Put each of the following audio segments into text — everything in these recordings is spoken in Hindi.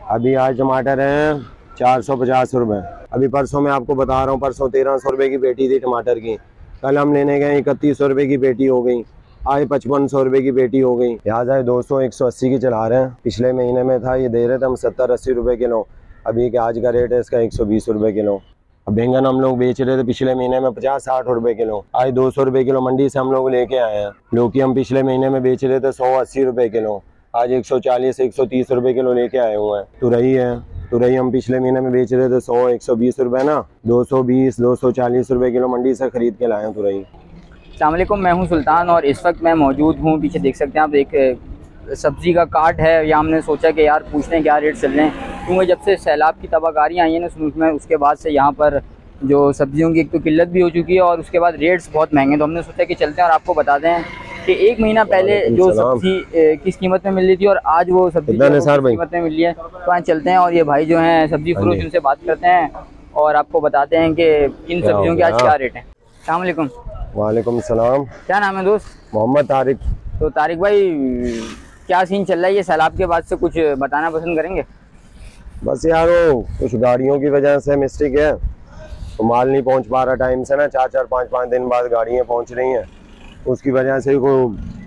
अभी आज टमाटर हैं 450 रुपये। अभी परसों मैं आपको बता रहा हूँ, परसों 1300 रुपये की पेटी थी टमाटर की। कल हम लेने गए 3100 रुपये की पेटी हो गई। आज 5500 रुपये की पेटी हो गई। प्याज आज 200 180 की चला रहे हैं। पिछले महीने में था ये दे रहे थे हम 70-80 रुपये किलो। अभी के आज का रेट है इसका 120 रुपये किलो। अब बैंगन हम लोग बेच रहे थे पिछले महीने में 50-60 रुपये किलो। आज 200 रुपये किलो मंडी से हम लोग लेके आए हैं। लौकी हम पिछले महीने में बेच रहे थे 180 रुपये किलो। आज 140-130 रुपये किलो लेके आए हुए हैं। तुरई हम पिछले महीने में बेच रहे थे 100-120 रुपये ना, 220-240 रुपये किलो मंडी से खरीद के लाए हैं तुरई। अस्सलाम वालेकुम, मैं हूं सुल्तान और इस वक्त मैं मौजूद हूं, पीछे देख सकते हैं आप, एक सब्ज़ी का कार्ट है। या हमने सोचा कि यार पूछते हैं क्या रेट चल रहे हैं, क्योंकि जब से सैलाब की तबाहकारियाँ आई हैं ना मुल्क में, उसके बाद से यहाँ पर जो सब्जियों की एक तो किल्लत भी हो चुकी है और उसके बाद रेट्स बहुत महंगे। तो हमने सोचा कि चलते हैं और आपको बताते हैं कि एक महीना पहले जो सब्जी किस कीमत में मिल रही थी और आज वो सब्जी किस कीमत में मिल रही है। तो आज चलते हैं और ये भाई जो हैं सब्जी फरोश, उनसे बात करते हैं और आपको बताते हैं कि इन सब्जियों के आज क्या रेट है। अस्सलाम वालेकुम। वालेकुम सलाम। क्या नाम है दोस्त? मोहम्मद तारिक। तो तारिक भाई, क्या सीन चल रहा है ये सैलाब के बाद से, कुछ बताना पसंद करेंगे? बस यार वो कुछ गाड़ियों की वजह से मिस्टेक है, तो माल नहीं पहुंच पा रहा टाइम से ना। 4-4 5-5 दिन बाद गाड़ियाँ पहुंच रही हैं, उसकी वजह से को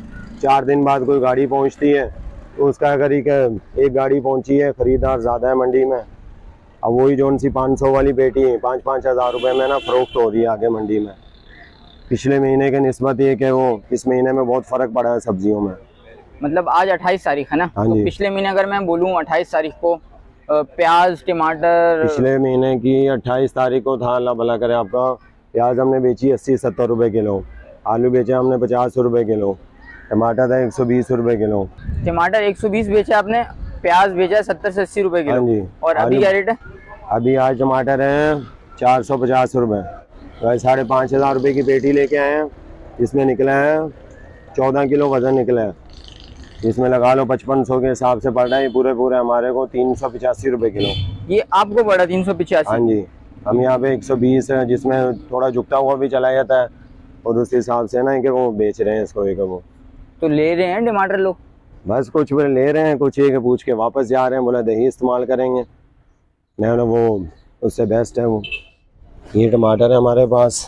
4 दिन बाद कोई गाड़ी पहुंचती है तो उसका अगर एक गाड़ी पहुंची है, ख़रीदार ज़्यादा है मंडी में। अब वही जो सी 500 वाली पेटी 5-5 हज़ार रुपये में ना फ़रोख्त हो रही है आगे मंडी में। पिछले महीने के निस्बत ये कि वो इस महीने में बहुत फ़र्क पड़ा है सब्जियों में। मतलब आज 28 तारीख है ना, हाँ तो जी। पिछले महीने अगर मैं बोलूँ 28 तारीख को प्याज टमाटर, पिछले महीने की 28 तारीख को था, अल्लाह भला करे आपका, प्याज हमने बेची 80-70 रुपये किलो। आलू बेचा हमने 50 रुपये किलो। टमाटर था 120 रुपये किलो। टमाटर 120 बेचा आपने, प्याज बेचा 70 से 80 रुपये किलो। हाँ जी। और अभी क्या रेट है? अभी आज टमाटर हैं 450 रुपये। वही 5,500 रुपये की पेटी लेके आए हैं। इसमें निकला है 14 किलो वज़न निकला है। इसमें लगा लो 5500 के हिसाब से पड़ रहा है। ये पूरे हमारे को 385 रुपये किलो। ये आपको पड़ा 385? हाँ जी। हम यहाँ पे 120 है, जिसमें थोड़ा झुकता हुआ भी चला जाता है और उस हिसाब से ना कि वो बेच रहे हैं इसको एक वो। तो ले रहे हैं टमाटर लोग? बस कुछ भी ले रहे हैं, कुछ एक पूछ के वापस जा रहे हैं, बोला दही इस्तेमाल करेंगे। नहीं ना, वो उससे बेस्ट है वो। ये टमाटर है हमारे पास।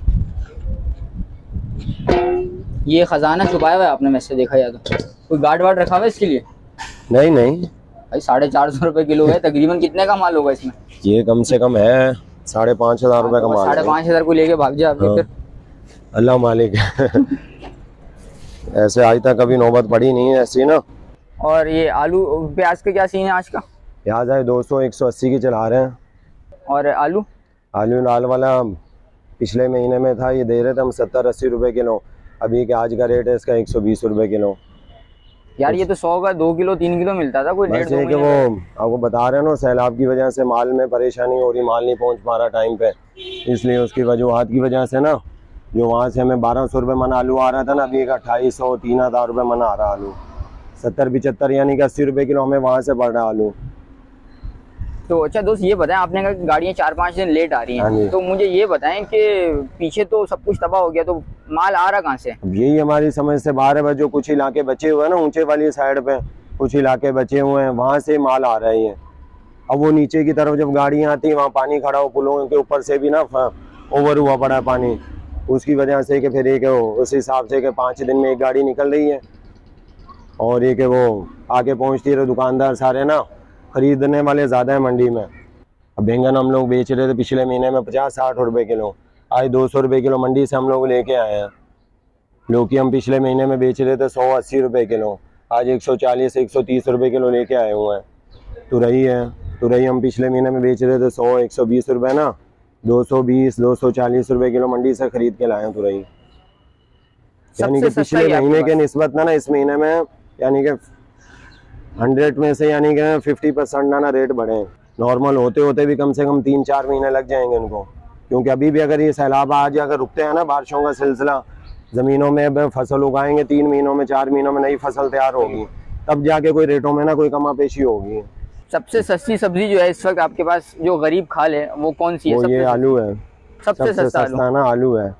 ये खजाना छुपाया हुआ है आपने, वैसे देखा जाए तो कोई गार्ड वार्ड रखा हुआ है इसके लिए? नहीं भाई 450 रुपये किलो है, तकरीबन कितने का माल होगा इसमें? ये कम से कम है 5,500 रुपये का माल। 5,500 को लेके भाग जाए हाँ। फिर अल्लाह मालिक। ऐसे आज तक कभी नौबत पड़ी नहीं है ऐसी ना। और ये आलू प्याज का क्या सीन है आज का? प्याज आज 200-180 की चला रहे हैं। और आलू लाल वाला पिछले महीने में था, ये दे रहे थे हम 70-80 रुपये किलो। अभी के आज का रेट है इसका 120 रुपये किलो। यार ये तो 100 का 2 किलो 3 किलो मिलता था, कोई बस ये कि वो आपको बता रहे हैं ना, सैलाब की वजह से माल में परेशानी हो रही, माल नहीं पहुंच पा रहा टाइम पे, इसलिए उसकी वजूहत की वजह से ना, जो वहाँ से हमें 1200 रुपये मन आलू आ रहा था ना, अभी एक 2,500-3,000 रुपये मन आ रहा आलू। 70-75 यानी कि 80 रुपये किलो हमें वहाँ से पड़ रहा आलू। तो अच्छा दोस्त, ये बताएं, आपने कहा गाड़ियाँ 4-5 दिन लेट आ रही हैं, तो मुझे ये बताएं कि पीछे तो सब कुछ तबाह हो गया, तो माल आ रहा कहाँ से? यही हमारी समझ से बाहर है। जो कुछ इलाके बचे हुए हैं ना, ऊंचे वाली साइड पे कुछ इलाके बचे हुए हैं, वहाँ से माल आ रहे हैं। अब वो नीचे की तरफ जब गाड़ियाँ आती हैं, वहाँ पानी खड़ा हो, पुलों के ऊपर से भी ना ओवर हुआ पड़ा है पानी, उसकी वजह से कि फिर एक उस हिसाब से कि 5 दिन में एक गाड़ी निकल रही है और एक वो आगे पहुँचती है। दुकानदार सारे ना खरीदने वाले ज़्यादा है मंडी में। अब बैंगन हम लोग बेच रहे थे पिछले महीने में 50-60 रुपये किलो। आज 200 रुपये किलो मंडी से हम लोग लेके आए हैं। लौकी हम पिछले महीने में बेच रहे थे 180 रुपये किलो। आज 140-130 रुपये किलो लेके आए हुए हैं। तुरई हम पिछले महीने में बेच रहे थे 100-120 रुपये ना, 220-240 रुपये किलो मंडी से खरीद के लाए हैं तुरई। यानी कि पिछले महीने के निस्बत ना इस महीने में यानी कि 100 में से यानी कि 50% ना रेट बढ़े। नॉर्मल होते होते भी कम से कम 3-4 महीने लग जाएंगे इनको, क्योंकि अभी भी अगर ये सैलाब आज अगर रुकते हैं ना, बारिशों का सिलसिला, ज़मीनों में अब फसल उगाएंगे 3 महीनों में 4 महीनों में नई फसल तैयार होगी, तब जाके कोई रेटों में ना कोई कमा पेशी होगी। सबसे सस्ती सब्जी जो है इस वक्त आपके पास, जो गरीब खा ले, वो कौन सी है? वो ये आलू है। सबसे सस्ता ना आलू है।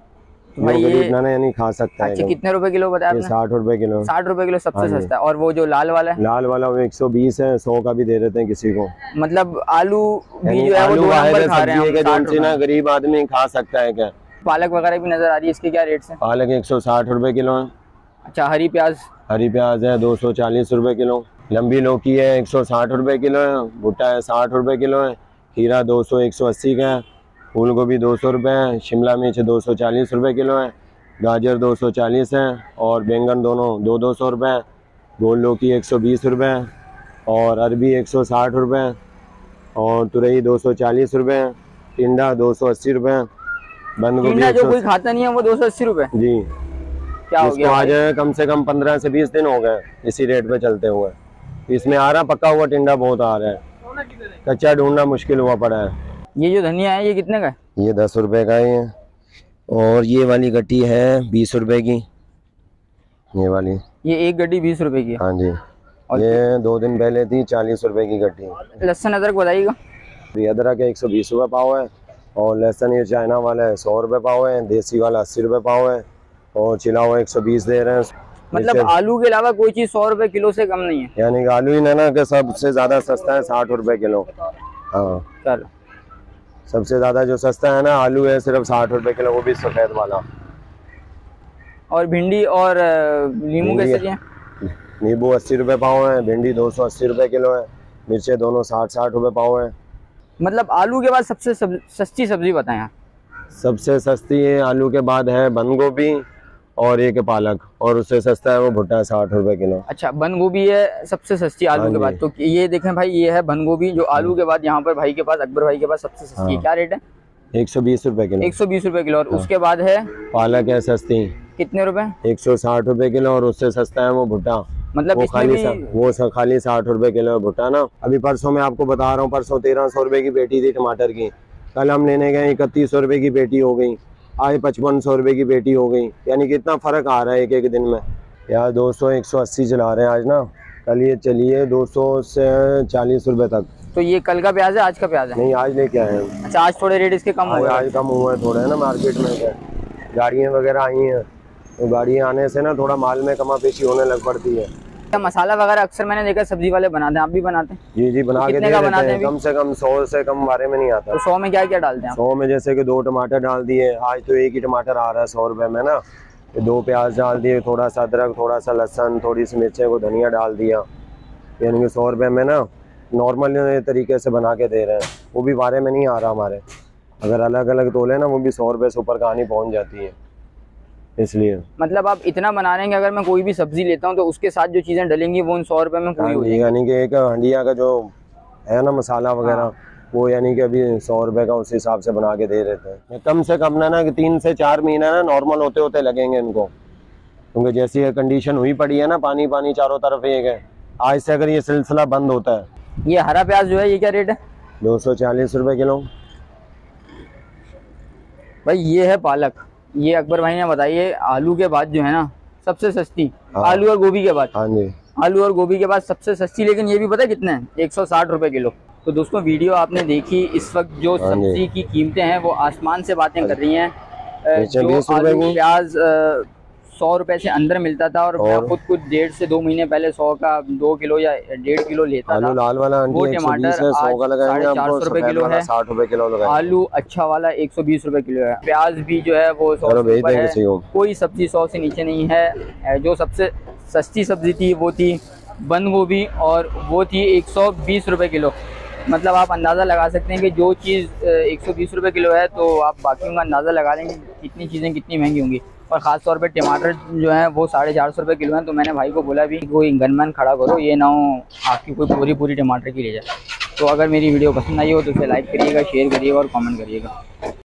तो भाई ये ये इतना नहीं खा सकता है। अच्छा कितने रुपए किलो बताया आपने? 60 रुपए किलो। 60 रुपए किलो सबसे हाँ सस्ता है। और वो जो लाल वाला है? लाल वाला वो 120 है, 100 का भी दे देते हैं किसी को। मतलब आलू भी जो है वो 2 नंबर खा रहे हैं हम, 60 ना गरीब आदमी खा सकता है क्या। पालक वगैरह भी नजर आ रही है, इसके क्या रेट है? पालक 160 रुपए किलो है। अच्छा हरी प्याज? हरी प्याज है 240 रुपए किलो। लंबी लौकी है 160 रुपए किलो है। भुट्टा है 60 रुपए किलो है। खीरा 200 180 का है। फूल गोभी 200 रुपये है। शिमला मिर्च 240 रुपए किलो है। गाजर 240 है। और बैंगन दोनों 200 रुपये। गोल लौकी 120 रुपये। और अरबी 160 रुपये। और तुरई 240 रुपये। टिंडा 280 रुपये। बंद गोभी जो कोई खाता नहीं है वो 280 रुपये जी। क्या हो गया? आज कम से कम 15 से 20 दिन हो गए इसी रेट पे चलते हुए। इसमें आ रहा पका हुआ टिंडा बहुत आ रहा है, कच्चा ढूंढना मुश्किल हुआ पड़ा है। ये जो धनिया है ये कितने का है? ये 10 रुपए का है। और ये वाली गट्टी है 20 रुपए की। ये वाली ये एक गड्डी 20 रुपए की है? हाँ जी। और ये 2 दिन पहले थी 40 रुपए की गट्टी। लहसुन अदरक बताइएगा। अदरक 120 रुपये पाव है। और लहसुन ये चाइना वाला है 100 रुपये पाव है। देसी वाला 80 रुपये पाव है। और चिला हुआ 120 दे रहे हैं। मतलब आलू के अलावा कोई चीज 100 रुपए किलो से कम नहीं है? यानी कि आलू ही ना कि सबसे ज्यादा सस्ता है 60 रुपए किलो। हाँ चलो सबसे ज्यादा जो सस्ता है ना आलू है सिर्फ 60 रुपए किलो, वो भी सफेद वाला। और भिंडी और नींबू कैसे दिए? नींबू 80 रुपये पाव है। भिंडी 280 रुपये किलो है। मिर्चे दोनों 60 रुपये पाव है। मतलब आलू के बाद सबसे सस्ती सब्जी बताएं आप। सबसे सस्ती है आलू के बाद है बंद गोभी और एक पालक। और उससे सस्ता है वो भुट्टा 60 रुपए किलो। अच्छा बंद गोभी है सबसे सस्ती आलू के बाद। तो ये देखें भाई ये है बंद गोभी जो आलू के बाद यहाँ पर भाई के पास अकबर भाई के पास सबसे सस्ती है। क्या रेट है? 120 रुपए किलो। 120 रुपए किलो। और उसके बाद है पालक है सस्ती। कितने रुपए? 160 रुपए किलो। और उससे सस्ता है वो भुट्टा। मतलब वो खाली 60 रुपए किलो भुट्टा ना। अभी परसों मैं आपको बता रहा हूँ, परसों 1300 रुपए की पेटी थी टमाटर की। कल हम लेने गए 3100 रुपए की पेटी हो गई। आज 5500 रुपए की पेटी हो गई। यानी कि इतना फर्क आ रहा है एक दिन में। यार 200 180 चला रहे हैं आज ना। कल ये चलिए 200 से 40 रुपए तक। तो ये कल का प्याज है आज का प्याज है? नहीं आज लेके आए हैं। अच्छा आज थोड़े रेट इसके कम हुए? आज कम हुआ है थोड़े है ना मार्केट में। गाड़ियाँ वगैरह आई हैं तो गाड़ियाँ आने से ना थोड़ा माल में कमा पेशी होने लग पड़ती है। मसाला वगैरह अक्सर मैंने देखा सब्जी वाले बनाते हैं, आप भी बनाते हैं? जी बना के दे देते हैं। कम से कम 100 से कम बारे में नहीं आता। तो 100 में क्या क्या डालते हैं? 100 में जैसे कि 2 टमाटर डाल दिए। आज तो एक ही टमाटर आ रहा है 100 रुपए में ना। 2 प्याज डाल दिए, थोड़ा सा अदरक, थोड़ा सा लहसुन, थोड़ी सी मिर्चें को धनिया डाल दिया। यानी कि 100 रुपए में ना नॉर्मल तरीके से बना के दे रहे हैं। वो भी बारे में नहीं आ रहा हमारे। अगर अलग अलग तोले ना वो भी 100 रुपए से ऊपर कहानी पहुँच जाती है। इसलिए मतलब आप इतना बना रहे हैं कि अगर मैं कोई भी सब्जी लेता हूँ तो उसके साथ जो चीजें डलेंगी वो उन 100 रुपए में पूरी हो जाएगी। यानी कि एक हंडिया का जो है ना मसाला वगैरह वो यानी कि अभी 100 रुपए का उस हिसाब से बना के दे देते हैं। कम से कम ना 3 से 4 महीना ना नॉर्मल होते होते लगेंगे इनको। क्योंकि जैसी कंडीशन हुई पड़ी है ना पानी पानी चारों तरफ एक है। आज से अगर ये सिलसिला बंद होता है। ये हरा प्याज जो है ये क्या रेट है? 240 रुपए किलो। भाई ये है पालक। ये अकबर भाई ने बताइए आलू के बाद जो है ना सबसे सस्ती। आलू और गोभी के बाद? हाँ जी आलू और गोभी के बाद सबसे सस्ती। लेकिन ये भी पता है कितने हैं? 160 रुपए किलो। तो दोस्तों वीडियो आपने देखी। इस वक्त जो सब्जी की कीमतें हैं वो आसमान से बातें कर रही हैं। जो आलू प्याज 100 रुपए से अंदर मिलता था और मैं खुद कुछ 1.5 से 2 महीने पहले 100 का 2 किलो या 1.5 किलो लेता था। लाल वाला वो टमाटर आज 450 रुपए किलो है। 60 रुपए किलो लगाएंगे। आलू अच्छा वाला 120 रुपए किलो है। प्याज भी जो है वो 100 रुपए है। कोई सब्जी 100 से नीचे नहीं है। जो सबसे सस्ती सब्जी थी वो थी बंद गोभी और वो थी 120 रुपए किलो। मतलब आप अंदाज़ा लगा सकते हैं कि जो चीज़ 120 रुपए किलो है तो आप बाकी का अंदाज़ा लगा लेंगे कितनी चीज़ें कितनी महंगी होंगी। और ख़ास तौर पे टमाटर जो है वो 450 रुपए किलो हैं। तो मैंने भाई को बोला भी कोई गनमैन खड़ा करो, ये ना हो आपकी कोई पूरी टमाटर की ले जाए। तो अगर मेरी वीडियो पसंद आई हो तो उसे लाइक करिएगा, शेयर करिएगा और कमेंट करिएगा।